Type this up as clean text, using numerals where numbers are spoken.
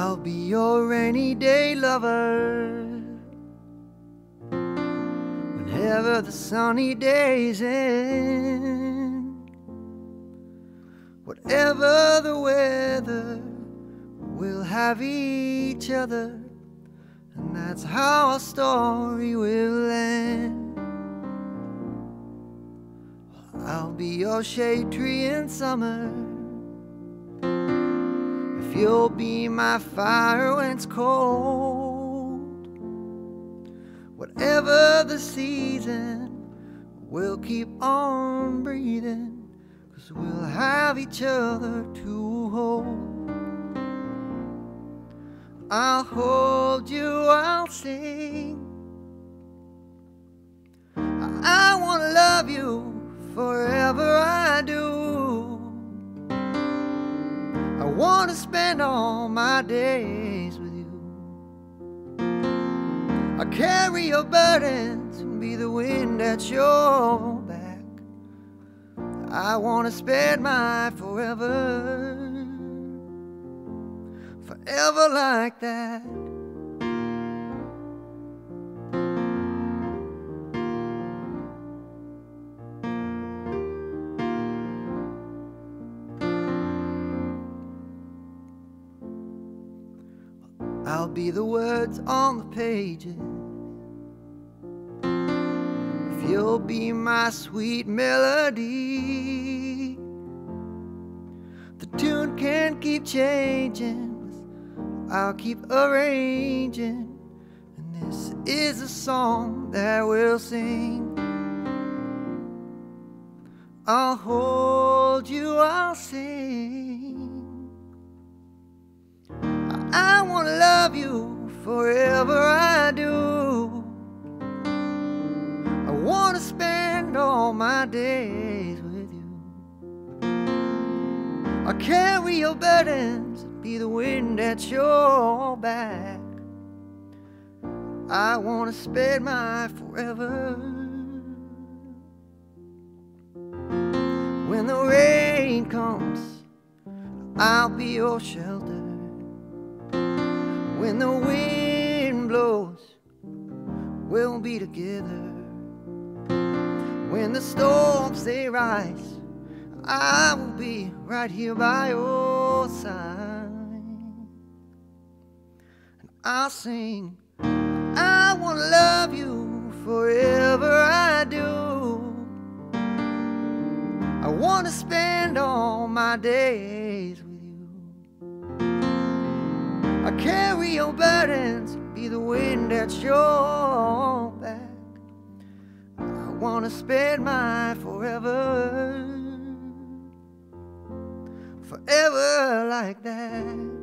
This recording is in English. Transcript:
I'll be your rainy day lover whenever the sunny days end. Whatever the weather, we'll have each other, and that's how our story will end. I'll be your shade tree in summer, if you'll be my fire when it's cold. Whatever the season, we'll keep on breathing, 'cause we'll have each other to hold. I'll hold you, I'll sing, I wanna love you forever, I do. I wanna spend all my days with you. I carry your burdens and be the wind at your back. I wanna spend my forever, forever like that. I'll be the words on the pages, if you'll be my sweet melody. The tune can't keep changing, I'll keep arranging, and this is a song that we'll sing. I'll hold you, I'll sing, I wanna love you forever, I do. I wanna spend all my days with you. I carry your burdens, be the wind at your back. I wanna spend my forever. When the rain comes, I'll be your shelter. When the wind blows, we'll be together. When the storms they rise, I will be right here by your side. And I'll sing, I wanna love you forever, I do. I wanna spend all my days with you. I carry your burdens, be the wind at your back. I wanna spend my forever, forever like that.